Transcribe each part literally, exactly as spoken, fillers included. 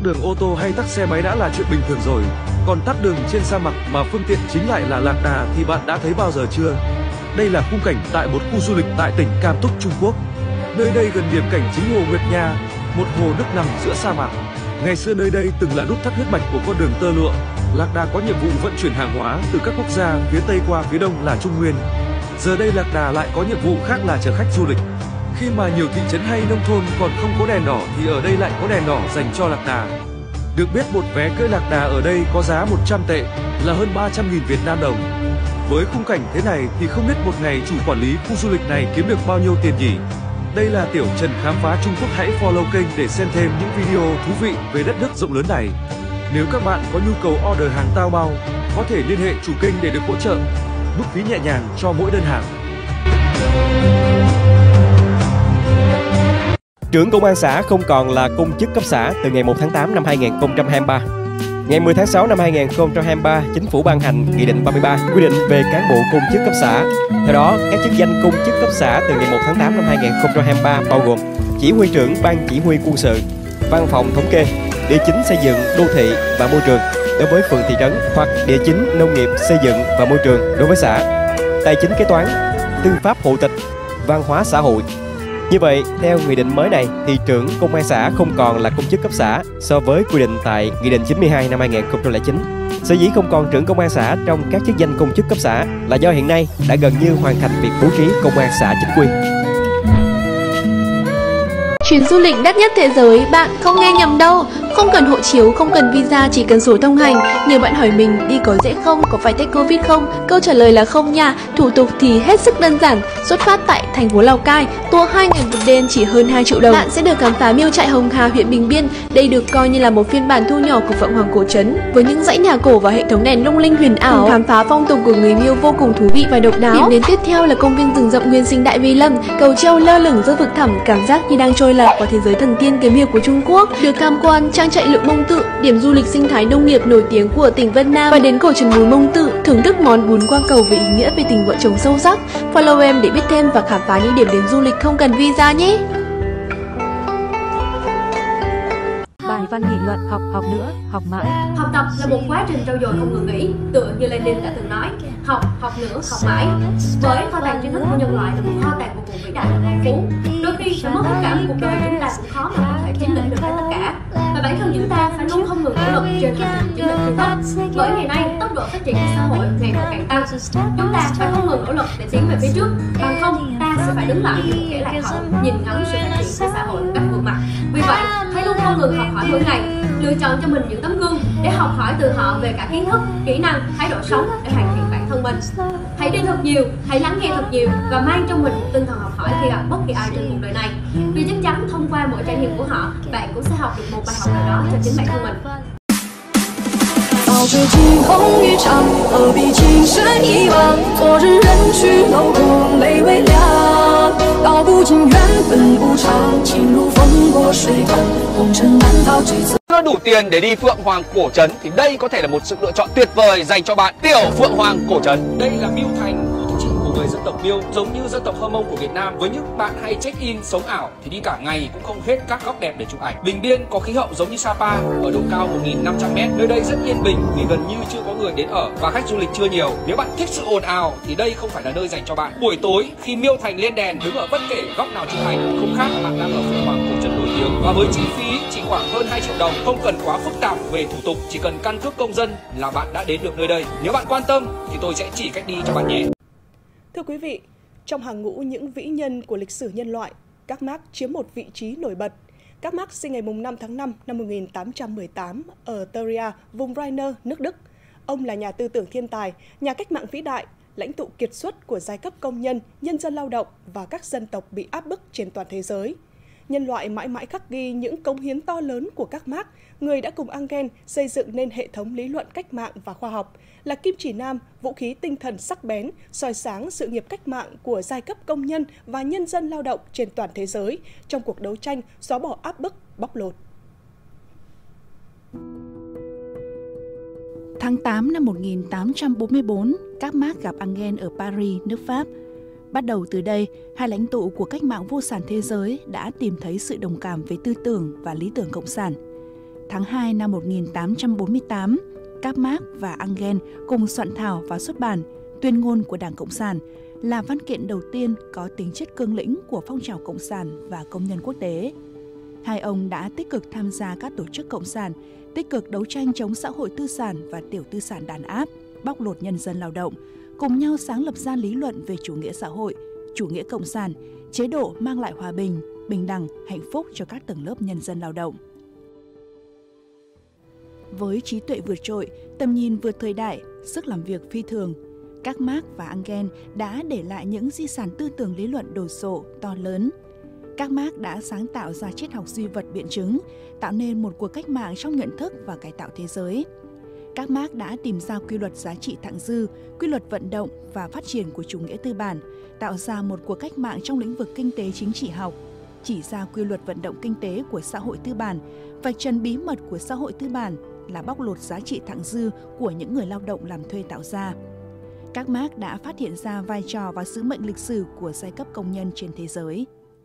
đường ô tô hay tắc xe máy đã là chuyện bình thường rồi. Còn tắc đường trên sa mạc mà phương tiện chính lại là lạc đà thì bạn đã thấy bao giờ chưa? Đây là khung cảnh tại một khu du lịch tại tỉnh Cam Túc, Trung Quốc. Nơi đây gần điểm cảnh chính hồ Nguyệt Nha, một hồ nước nằm giữa sa mạc. Ngày xưa nơi đây từng là nút thắt huyết mạch của con đường tơ lụa. Lạc Đà có nhiệm vụ vận chuyển hàng hóa từ các quốc gia phía Tây qua phía Đông là Trung Nguyên. Giờ đây Lạc Đà lại có nhiệm vụ khác là chở khách du lịch. Khi mà nhiều thị trấn hay nông thôn còn không có đèn đỏ thì ở đây lại có đèn đỏ dành cho Lạc Đà. Được biết một vé cưỡi Lạc Đà ở đây có giá một trăm tệ, là hơn ba trăm nghìn Việt Nam đồng. Với khung cảnh thế này thì không biết một ngày chủ quản lý khu du lịch này kiếm được bao nhiêu tiền nhỉ? Đây là Tiểu Trần khám phá Trung Quốc, hãy follow kênh để xem thêm những video thú vị về đất nước rộng lớn này. Nếu các bạn có nhu cầu order hàng tao bao, có thể liên hệ chủ kênh để được hỗ trợ, mức phí nhẹ nhàng cho mỗi đơn hàng. Trưởng công an xã không còn là công chức cấp xã từ ngày một tháng tám năm hai nghìn không trăm hai mươi ba. Ngày mười tháng sáu năm hai nghìn không trăm hai mươi ba, Chính phủ ban hành Nghị định ba mươi ba quy định về cán bộ công chức cấp xã. Theo đó, các chức danh công chức cấp xã từ ngày một tháng tám năm hai nghìn không trăm hai mươi ba bao gồm chỉ huy trưởng ban chỉ huy quân sự, văn phòng thống kê, địa chính xây dựng đô thị và môi trường đối với phường thị trấn, hoặc địa chính nông nghiệp xây dựng và môi trường đối với xã, tài chính kế toán, tư pháp hộ tịch, văn hóa xã hội. Như vậy, theo nghị định mới này thì trưởng công an xã không còn là công chức cấp xã so với quy định tại Nghị định chín mươi hai năm hai nghìn không trăm lẻ chín. Sở dĩ không còn trưởng công an xã trong các chức danh công chức cấp xã là do hiện nay đã gần như hoàn thành việc bố trí công an xã chính quy. Chuyến du lịch đắt nhất thế giới, bạn không nghe nhầm đâu. Không cần hộ chiếu, không cần visa, chỉ cần sổ thông hành. Nhiều bạn hỏi mình đi có dễ không, có phải test Covid không? Câu trả lời là không nha. Thủ tục thì hết sức đơn giản. Xuất phát tại thành phố Lào Cai, tour hai ngày một đêm chỉ hơn hai triệu đồng. Bạn sẽ được khám phá Miêu Trại Hồng Hà, huyện Bình Biên. Đây được coi như là một phiên bản thu nhỏ của Phượng Hoàng cổ trấn, với những dãy nhà cổ và hệ thống đèn lung linh huyền ảo. Khám phá phong tục của người Miêu vô cùng thú vị và độc đáo. Điểm đến tiếp theo là công viên rừng rậm Nguyên Sinh Đại Vi Lâm, cầu treo lơ lửng giữa vực thẳm, cảm giác như đang trôi lặn vào thế giới thần tiên kiếm hiệp của Trung Quốc. Được tham quan trang trại Lượng Mông Tự, điểm du lịch sinh thái nông nghiệp nổi tiếng của tỉnh Vân Nam, và đến cổ trấn Bún Mông Tự thưởng thức món bún qua cầu với ý nghĩa về tình vợ chồng sâu sắc. Follow em để biết thêm và khám phá những điểm đến du lịch không cần visa nhé. Bài văn nghị luận: học, học nữa, học mãi. Học tập là một quá trình trau dồi không ngừng nghỉ, tựa như Lenin đã từng nói, học, học nữa, học mãi. Với kho tàng tri thức của nhân loại là một kho tàng vô cùng vĩ đại và phong phú. Đôi khi phải mất tất cả cuộc đời chúng ta cũng khó mà có thể chiếm lĩnh được hết tất cả. Và bản thân chúng ta phải luôn không ngừng nỗ lực trên hành trình chiếm lĩnh tri thức. Bởi ngày nay tốc độ phát triển của xã hội ngày một càng tăng, chúng ta phải không ngừng nỗ lực để tiến về phía trước. Bằng không, ta sẽ phải đứng lại như một kẻ lạc hậu, nhìn ngắm sự phát triển của xã hội một cách vượt mặt. Vì vậy, hãy luôn không ngừng học hỏi mỗi ngày, lựa chọn cho mình những tấm gương để học hỏi từ họ về cả kiến thức, kỹ năng, thái độ sống để hoàn thiện bản thân mình. Hãy đi thật nhiều, hãy lắng nghe thật nhiều và mang trong mình một tinh thần học hỏi khi gặp bất kỳ ai trên cuộc đời này. Vì chắc chắn thông qua mỗi trải nghiệm của họ, bạn cũng sẽ học được một bài học nào đó cho chính bản thân mình. 抱着惊鸿一场，何必情深一往？昨日人去楼空泪微凉，道不尽缘分无常，情如风过水淌，红尘难逃这次。 Chưa đủ tiền để đi Phượng Hoàng cổ trấn thì đây có thể là một sự lựa chọn tuyệt vời dành cho bạn. Tiểu Phượng Hoàng cổ trấn. Đây là Miêu Thành, khu tự trị của người dân tộc Miêu, giống như dân tộc Hơ Mông của Việt Nam. Với những bạn hay check in sống ảo thì đi cả ngày cũng không hết các góc đẹp để chụp ảnh. Bình Biên có khí hậu giống như Sapa, ở độ cao một nghìn năm trăm mét. Nơi đây rất yên bình vì gần như chưa có người đến ở và khách du lịch chưa nhiều. Nếu bạn thích sự ồn ào thì đây không phải là nơi dành cho bạn. Buổi tối khi Miêu Thành lên đèn, đứng ở bất kể góc nào chụp ảnh không khác bạn đang ở Phượng Hoàng cổ trấn nổi tiếng. Và với chi phí chỉ khoảng hơn hai triệu đồng, không cần quá phức tạp về thủ tục, chỉ cần căn cước công dân là bạn đã đến được nơi đây. Nếu bạn quan tâm thì tôi sẽ chỉ cách đi cho bạn nhé. Thưa quý vị, trong hàng ngũ những vĩ nhân của lịch sử nhân loại, Karl Marx chiếm một vị trí nổi bật. Karl Marx sinh ngày năm tháng năm năm một nghìn tám trăm mười tám ở Trier, vùng Rhine, nước Đức. Ông là nhà tư tưởng thiên tài, nhà cách mạng vĩ đại, lãnh tụ kiệt xuất của giai cấp công nhân, nhân dân lao động và các dân tộc bị áp bức trên toàn thế giới. Nhân loại mãi mãi khắc ghi những cống hiến to lớn của Karl Marx, người đã cùng Engels xây dựng nên hệ thống lý luận cách mạng và khoa học, là kim chỉ nam, vũ khí tinh thần sắc bén, soi sáng sự nghiệp cách mạng của giai cấp công nhân và nhân dân lao động trên toàn thế giới trong cuộc đấu tranh xóa bỏ áp bức, bóc lột. Tháng tám năm một nghìn tám trăm bốn mươi tư, Karl Marx gặp Engels ở Paris, nước Pháp. Bắt đầu từ đây, hai lãnh tụ của cách mạng vô sản thế giới đã tìm thấy sự đồng cảm về tư tưởng và lý tưởng cộng sản. tháng hai năm một nghìn tám trăm bốn mươi tám, các Marx và Engels cùng soạn thảo và xuất bản Tuyên ngôn của Đảng Cộng sản, là văn kiện đầu tiên có tính chất cương lĩnh của phong trào cộng sản và công nhân quốc tế. Hai ông đã tích cực tham gia các tổ chức cộng sản, tích cực đấu tranh chống xã hội tư sản và tiểu tư sản đàn áp, bóc lột nhân dân lao động, cùng nhau sáng lập ra lý luận về chủ nghĩa xã hội, chủ nghĩa cộng sản, chế độ mang lại hòa bình, bình đẳng, hạnh phúc cho các tầng lớp nhân dân lao động. Với trí tuệ vượt trội, tầm nhìn vượt thời đại, sức làm việc phi thường, các Marx và Engels đã để lại những di sản tư tưởng lý luận đồ sộ, to lớn. Các Marx đã sáng tạo ra triết học duy vật biện chứng, tạo nên một cuộc cách mạng trong nhận thức và cải tạo thế giới. Các Marx đã tìm ra quy luật giá trị thặng dư, quy luật vận động và phát triển của chủ nghĩa tư bản, tạo ra một cuộc cách mạng trong lĩnh vực kinh tế chính trị học, chỉ ra quy luật vận động kinh tế của xã hội tư bản, vạch trần bí mật của xã hội tư bản là bóc lột giá trị thặng dư của những người lao động làm thuê tạo ra. Các Marx đã phát hiện ra vai trò và sứ mệnh lịch sử của giai cấp công nhân trên thế giới.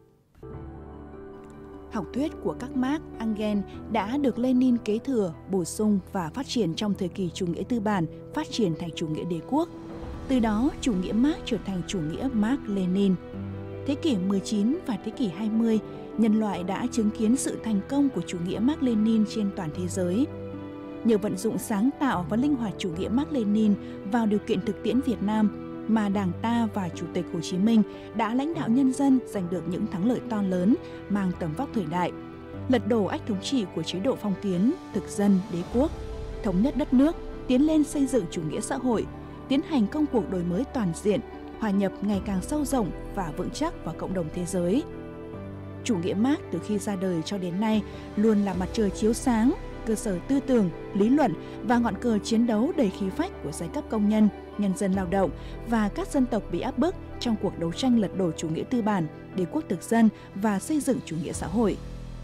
Học thuyết của các Marx, Engels đã được Lenin kế thừa, bổ sung và phát triển trong thời kỳ chủ nghĩa tư bản phát triển thành chủ nghĩa đế quốc. Từ đó, chủ nghĩa Marx trở thành chủ nghĩa Marx-Lenin. Thế kỷ mười chín và thế kỷ hai mươi, nhân loại đã chứng kiến sự thành công của chủ nghĩa Marx-Lenin trên toàn thế giới. Nhờ vận dụng sáng tạo và linh hoạt chủ nghĩa Marx-Lenin vào điều kiện thực tiễn Việt Nam, mà Đảng ta và Chủ tịch Hồ Chí Minh đã lãnh đạo nhân dân giành được những thắng lợi to lớn mang tầm vóc thời đại, lật đổ ách thống trị của chế độ phong kiến, thực dân, đế quốc, thống nhất đất nước, tiến lên xây dựng chủ nghĩa xã hội, tiến hành công cuộc đổi mới toàn diện, hòa nhập ngày càng sâu rộng và vững chắc vào cộng đồng thế giới. Chủ nghĩa Marx từ khi ra đời cho đến nay luôn là mặt trời chiếu sáng, cơ sở tư tưởng, lý luận và ngọn cờ chiến đấu đầy khí phách của giai cấp công nhân, nhân dân lao động và các dân tộc bị áp bức trong cuộc đấu tranh lật đổ chủ nghĩa tư bản, đế quốc thực dân và xây dựng chủ nghĩa xã hội.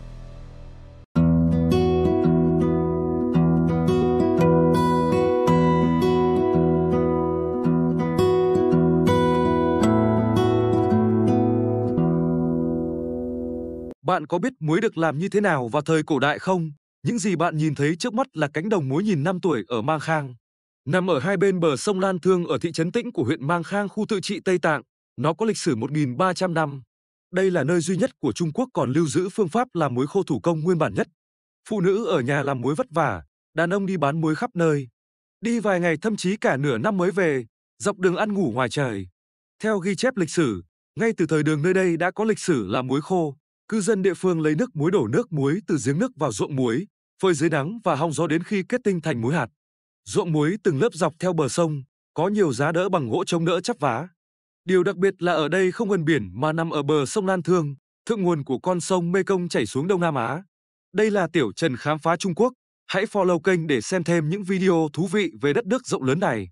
Bạn có biết muối được làm như thế nào vào thời cổ đại không? Những gì bạn nhìn thấy trước mắt là cánh đồng muối nghìn năm tuổi ở Mang Khang. Nằm ở hai bên bờ sông Lan Thương ở thị trấn Tĩnh của huyện Mang Khang, khu tự trị Tây Tạng, nó có lịch sử một nghìn ba trăm năm. Đây là nơi duy nhất của Trung Quốc còn lưu giữ phương pháp làm muối khô thủ công nguyên bản nhất. Phụ nữ ở nhà làm muối vất vả, đàn ông đi bán muối khắp nơi. Đi vài ngày thậm chí cả nửa năm mới về, dọc đường ăn ngủ ngoài trời. Theo ghi chép lịch sử, ngay từ thời Đường nơi đây đã có lịch sử làm muối khô. Cư dân địa phương lấy nước muối đổ nước muối từ giếng nước vào ruộng muối, phơi dưới nắng và hong gió đến khi kết tinh thành muối hạt. Ruộng muối từng lớp dọc theo bờ sông, có nhiều giá đỡ bằng gỗ chống đỡ chắp vá. Điều đặc biệt là ở đây không gần biển mà nằm ở bờ sông Lan Thương, thượng nguồn của con sông Mekong chảy xuống Đông Nam Á. Đây là Tiểu Trần khám phá Trung Quốc. Hãy follow kênh để xem thêm những video thú vị về đất nước rộng lớn này.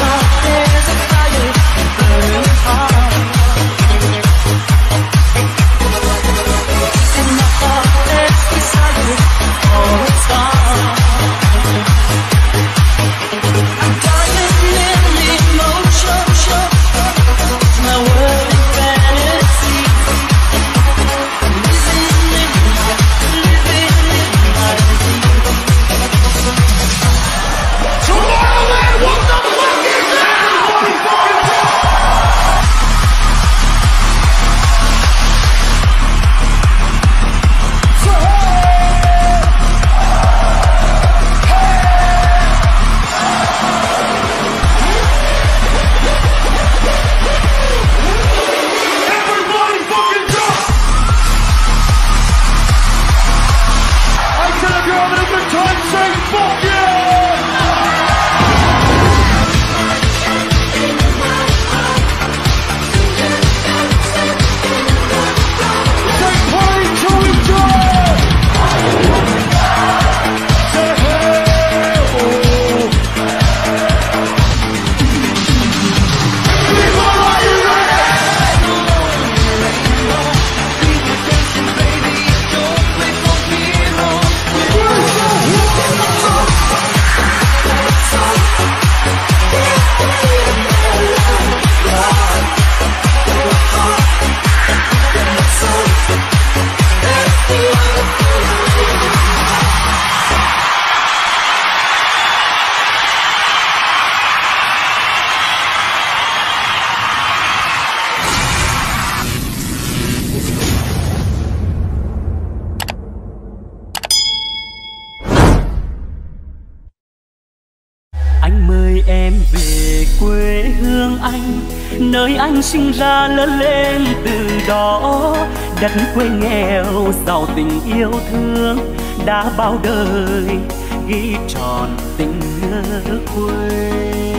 Nơi anh sinh ra lớn lên từ đó, đất quê nghèo giàu tình yêu thương, đã bao đời ghi tròn tình nhớ quê.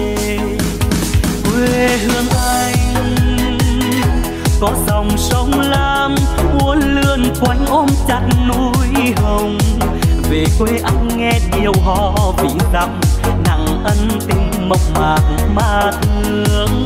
Quê hương anh có dòng sông Lam uốn lượn quanh ôm chặt núi Hồng. Về quê anh nghe điều hò vĩ dặm, nặng ân tình mộc mạc mà thương.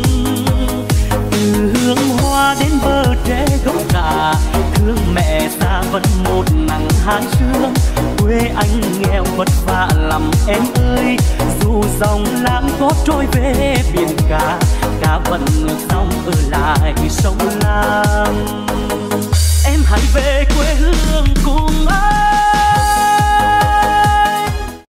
Từ hương hoa đến bờ tre gốc cà, thương mẹ xa vẫn một nắng hai sương. Quê anh nghèo vất vả lắm em ơi, dù dòng lãng có trôi về biển cả, cá vẫn ngược dòng ở lại sông Lam.